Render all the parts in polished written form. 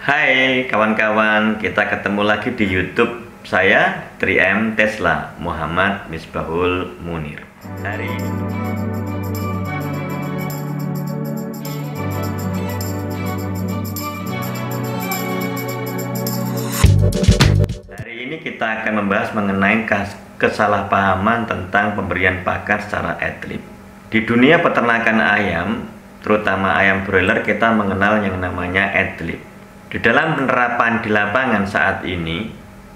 Hai kawan-kawan, kita ketemu lagi di YouTube saya 3M Tesla Muhammad Misbahul Munir. Hari ini kita akan membahas mengenai kesalahpahaman tentang pemberian pakan secara adlib. Di dunia peternakan ayam, terutama ayam broiler, kita mengenal yang namanya adlib. Di dalam penerapan di lapangan saat ini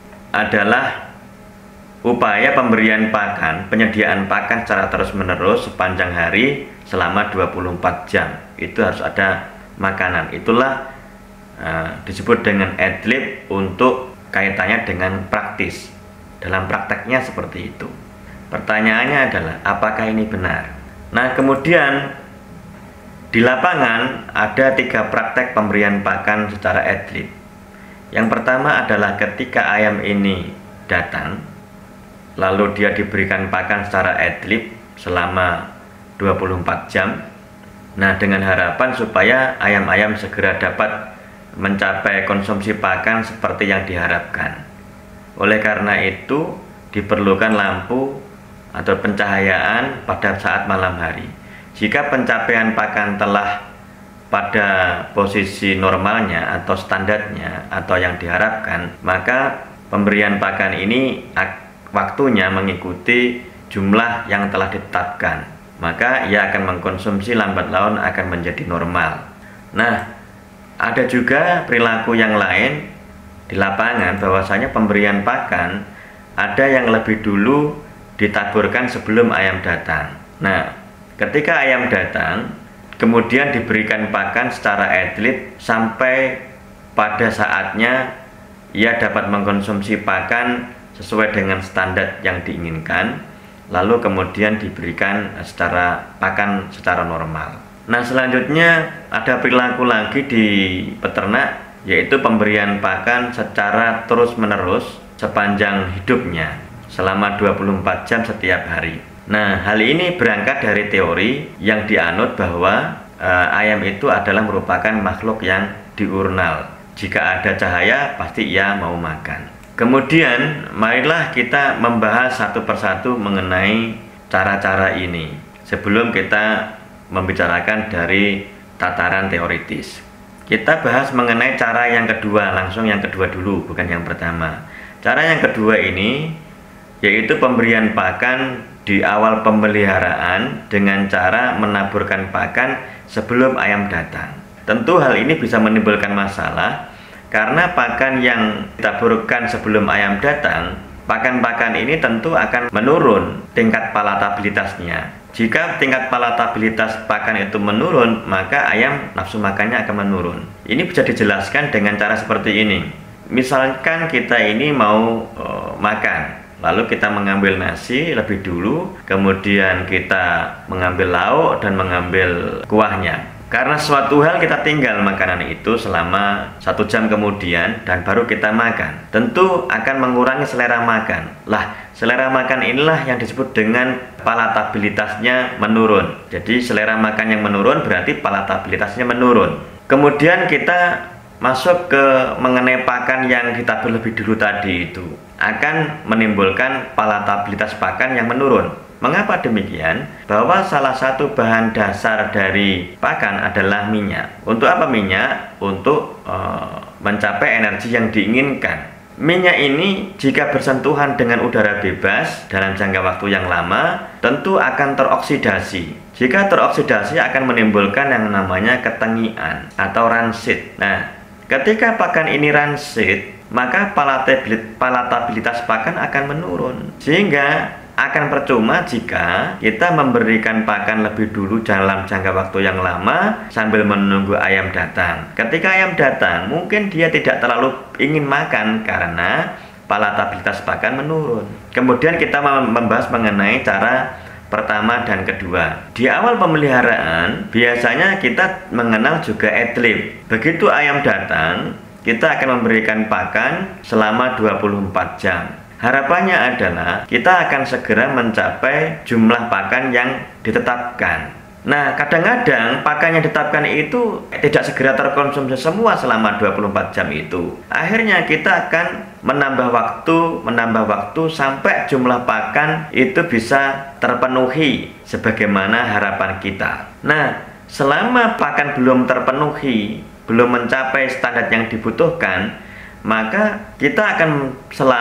adalah upaya pemberian pakan, penyediaan pakan secara terus-menerus sepanjang hari selama 24 jam. Itu harus ada makanan. Itulah disebut dengan adlib untuk kaitannya dengan praktis. Dalam prakteknya seperti itu. Pertanyaannya adalah apakah ini benar? Nah, kemudian di lapangan ada 3 praktek pemberian pakan secara adlib. Yang pertama adalah ketika ayam ini datang, lalu dia diberikan pakan secara adlib selama 24 jam. Nah, dengan harapan supaya ayam-ayam segera dapat mencapai konsumsi pakan seperti yang diharapkan. Oleh karena itu, diperlukan lampu atau pencahayaan pada saat malam hari. Jika pencapaian pakan telah pada posisi normalnya atau standarnya atau yang diharapkan, maka pemberian pakan ini waktunya mengikuti jumlah yang telah ditetapkan. Maka ia akan mengkonsumsi lambat laun akan menjadi normal. Nah, ada juga perilaku yang lain di lapangan bahwasanya pemberian pakan ada yang lebih dulu ditaburkan sebelum ayam datang. Nah, ketika ayam datang, kemudian diberikan pakan secara adlib sampai pada saatnya ia dapat mengkonsumsi pakan sesuai dengan standar yang diinginkan, lalu kemudian diberikan pakan secara normal. Nah, selanjutnya ada perilaku lagi di peternak, yaitu pemberian pakan secara terus-menerus sepanjang hidupnya selama 24 jam setiap hari. Nah, hal ini berangkat dari teori yang dianut bahwa ayam itu adalah merupakan makhluk yang diurnal. Jika ada cahaya, pasti ia mau makan. Kemudian, marilah kita membahas satu persatu mengenai cara-cara ini sebelum kita membicarakan dari tataran teoritis. Kita bahas mengenai cara yang kedua, langsung yang kedua dulu, bukan yang pertama. Cara yang kedua ini yaitu pemberian pakan di awal pemeliharaan dengan cara menaburkan pakan sebelum ayam datang. Tentu hal ini bisa menimbulkan masalah karena pakan yang ditaburkan sebelum ayam datang, pakan-pakan ini tentu akan menurun tingkat palatabilitasnya. Jika tingkat palatabilitas pakan itu menurun, maka ayam nafsu makannya akan menurun. Ini bisa dijelaskan dengan cara seperti ini. Misalkan kita ini mau makan, lalu kita mengambil nasi lebih dulu, kemudian kita mengambil lauk dan mengambil kuahnya. Karena suatu hal kita tinggal makanan itu selama 1 jam kemudian dan baru kita makan, tentu akan mengurangi selera makan. Lah, selera makan inilah yang disebut dengan palatabilitasnya menurun. Jadi selera makan yang menurun berarti palatabilitasnya menurun. Kemudian kita masuk ke mengenai pakan yang ditabur lebih dulu tadi itu akan menimbulkan palatabilitas pakan yang menurun. Mengapa demikian? Bahwa salah satu bahan dasar dari pakan adalah minyak. Untuk apa minyak? Untuk mencapai energi yang diinginkan. Minyak ini jika bersentuhan dengan udara bebas dalam jangka waktu yang lama, tentu akan teroksidasi. Jika teroksidasi akan menimbulkan yang namanya ketengian atau ransit. Nah, ketika pakan ini ransit, maka palatabilitas pakan akan menurun. Sehingga akan percuma jika kita memberikan pakan lebih dulu dalam jangka waktu yang lama sambil menunggu ayam datang. Ketika ayam datang, mungkin dia tidak terlalu ingin makan karena palatabilitas pakan menurun. Kemudian kita membahas mengenai cara pertama dan kedua. Di awal pemeliharaan, biasanya kita mengenal juga adlib. Begitu ayam datang, kita akan memberikan pakan selama 24 jam. Harapannya adalah kita akan segera mencapai jumlah pakan yang ditetapkan. Nah, kadang-kadang pakan yang ditetapkan itu tidak segera terkonsumsi semua selama 24 jam itu. Akhirnya kita akan menambah waktu sampai jumlah pakan itu bisa terpenuhi sebagaimana harapan kita. Nah, selama pakan belum terpenuhi, belum mencapai standar yang dibutuhkan, maka kita akan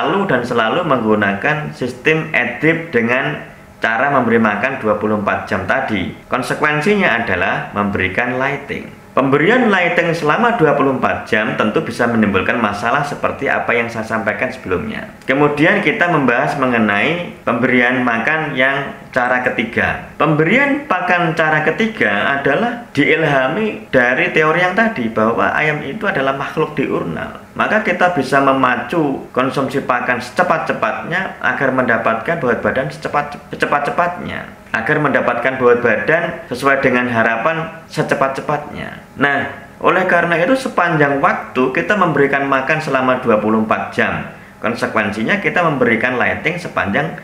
selalu menggunakan sistem ad-drip dengan cara memberi makan 24 jam tadi. Konsekuensinya adalah memberikan lighting. Pemberian lighting selama 24 jam tentu bisa menimbulkan masalah seperti apa yang saya sampaikan sebelumnya. Kemudian kita membahas mengenai pemberian makan yang cara ketiga. Pemberian pakan cara ketiga adalah diilhami dari teori yang tadi bahwa ayam itu adalah makhluk diurnal. Maka kita bisa memacu konsumsi pakan secepat-cepatnya agar mendapatkan bobot badan secepat-cepatnya, agar mendapatkan bobot badan sesuai dengan harapan secepat-cepatnya. Nah, oleh karena itu sepanjang waktu kita memberikan makan selama 24 jam. Konsekuensinya kita memberikan lighting sepanjang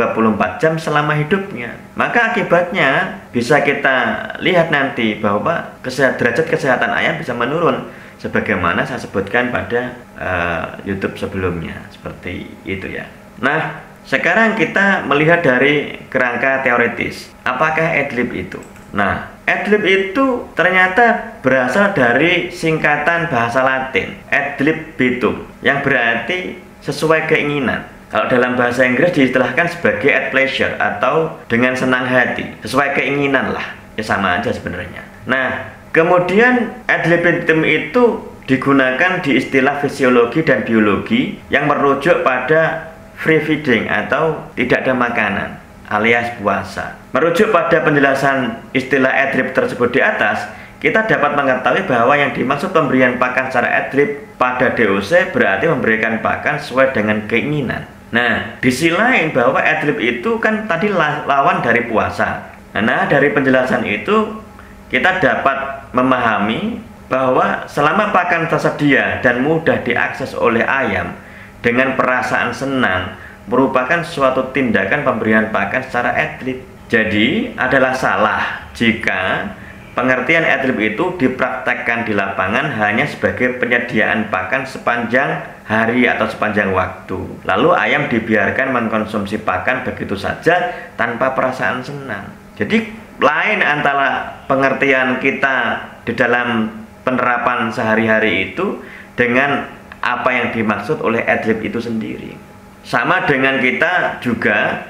24 jam selama hidupnya. Maka akibatnya bisa kita lihat nanti bahwa derajat kesehatan ayam bisa menurun sebagaimana saya sebutkan pada YouTube sebelumnya, seperti itu ya. Nah, sekarang kita melihat dari kerangka teoritis. Apakah ad-lib itu? Nah, ad-lib itu ternyata berasal dari singkatan bahasa Latin ad libitum, yang berarti sesuai keinginan. Kalau dalam bahasa Inggris diistilahkan sebagai at pleasure atau dengan senang hati, sesuai keinginan lah, ya sama aja sebenarnya. Nah, kemudian ad libitum itu digunakan di istilah fisiologi dan biologi yang merujuk pada free feeding atau tidak ada makanan alias puasa. Merujuk pada penjelasan istilah ad-lib tersebut di atas, kita dapat mengetahui bahwa yang dimaksud pemberian pakan secara ad-lib pada DOC berarti memberikan pakan sesuai dengan keinginan. Nah, di sisi lain bahwa ad-lib itu kan tadi lawan dari puasa. Nah, dari penjelasan itu kita dapat memahami bahwa selama pakan tersedia dan mudah diakses oleh ayam dengan perasaan senang merupakan suatu tindakan pemberian pakan secara ad-lib. Jadi adalah salah jika pengertian ad-lib itu dipraktekkan di lapangan hanya sebagai penyediaan pakan sepanjang hari atau sepanjang waktu. Lalu ayam dibiarkan mengkonsumsi pakan begitu saja tanpa perasaan senang. Jadi lain antara pengertian kita di dalam penerapan sehari-hari itu dengan apa yang dimaksud oleh ad-lib itu sendiri. Sama dengan kita juga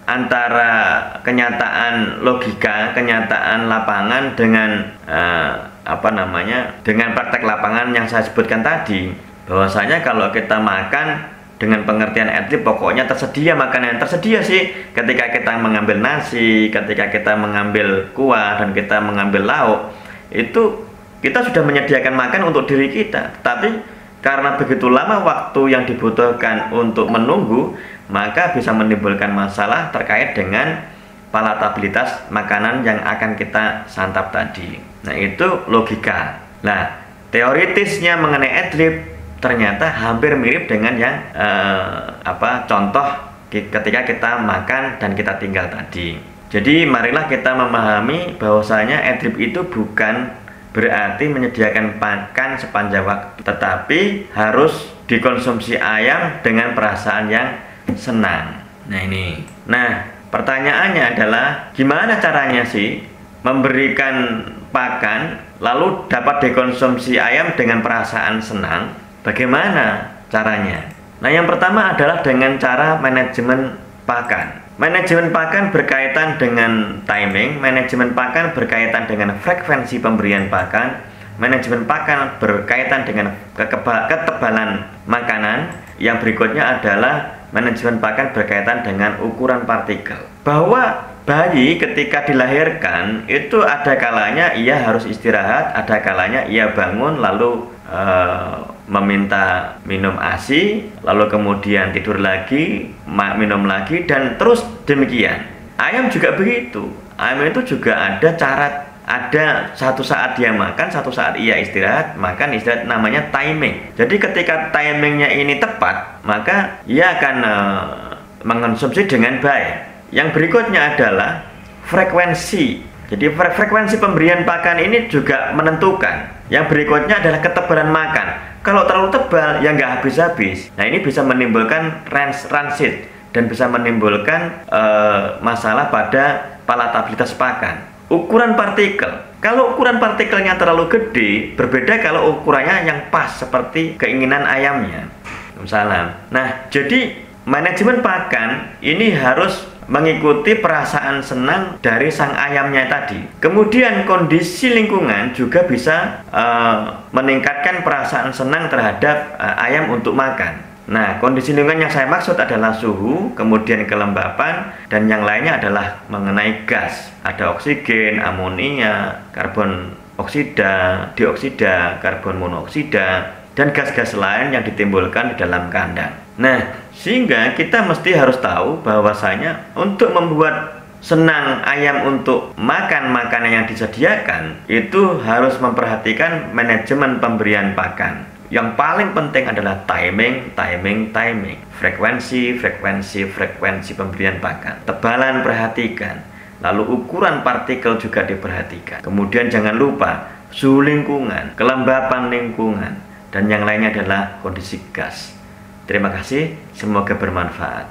antara kenyataan logika, kenyataan lapangan dengan dengan praktek lapangan yang saya sebutkan tadi, bahwasanya kalau kita makan dengan pengertian ad-lib pokoknya tersedia makanan yang tersedia sih. Ketika kita mengambil nasi, ketika kita mengambil kuah dan kita mengambil lauk, itu kita sudah menyediakan makan untuk diri kita. Tapi karena begitu lama waktu yang dibutuhkan untuk menunggu, maka bisa menimbulkan masalah terkait dengan palatabilitas makanan yang akan kita santap tadi. Nah, itu logika. Nah, teoritisnya mengenai ad-lib ternyata hampir mirip dengan yang contoh ketika kita makan dan kita tinggal tadi. Jadi marilah kita memahami bahwasanya ad-lib itu bukan berarti menyediakan pakan sepanjang waktu, tetapi harus dikonsumsi ayam dengan perasaan yang senang. Nah ini. Nah, pertanyaannya adalah gimana caranya sih memberikan pakan lalu dapat dikonsumsi ayam dengan perasaan senang? Bagaimana caranya? Nah, yang pertama adalah dengan cara manajemen pakan. Manajemen pakan berkaitan dengan timing, manajemen pakan berkaitan dengan frekuensi pemberian pakan, manajemen pakan berkaitan dengan ketebalan makanan. Yang berikutnya adalah manajemen pakan berkaitan dengan ukuran partikel. Bahwa bayi ketika dilahirkan itu ada kalanya ia harus istirahat, ada kalanya ia bangun lalu meminta minum ASI, lalu kemudian tidur lagi, minum lagi, dan terus demikian. Ayam juga begitu. Ayam itu juga ada satu saat dia makan, satu saat ia istirahat, makan istirahat, namanya timing. Jadi ketika timingnya ini tepat, maka ia akan mengkonsumsi dengan baik. Yang berikutnya adalah frekuensi Jadi frekuensi pemberian pakan ini juga menentukan. Yang berikutnya adalah ketebalan makan. Kalau terlalu tebal ya nggak habis-habis. Nah ini bisa menimbulkan rancid dan bisa menimbulkan masalah pada palatabilitas pakan. Ukuran partikel. Kalau ukuran partikelnya terlalu gede, berbeda kalau ukurannya yang pas seperti keinginan ayamnya. Salam. Nah, jadi manajemen pakan ini harus mengikuti perasaan senang dari sang ayamnya tadi. Kemudian kondisi lingkungan juga bisa meningkatkan perasaan senang terhadap ayam untuk makan. Nah, kondisi lingkungan yang saya maksud adalah suhu, kemudian kelembapan, dan yang lainnya adalah mengenai gas. Ada oksigen, amonia, karbon oksida, dioksida, karbon monoksida, dan gas-gas lain yang ditimbulkan di dalam kandang. Nah, sehingga kita mesti harus tahu bahwasanya untuk membuat senang ayam untuk makan makanan yang disediakan, itu harus memperhatikan manajemen pemberian pakan. Yang paling penting adalah timing. Frekuensi pemberian pakan. Tebalan perhatikan. Lalu ukuran partikel juga diperhatikan. Kemudian jangan lupa suhu lingkungan, kelembapan lingkungan, dan yang lainnya adalah kondisi gas. Terima kasih, semoga bermanfaat.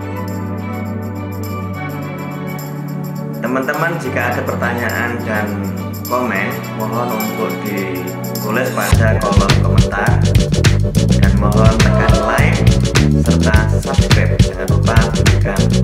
Teman-teman, jika ada pertanyaan dan komen, mohon untuk ditulis pada kolom komentar dan mohon tekan like serta subscribe. Jangan lupa berikan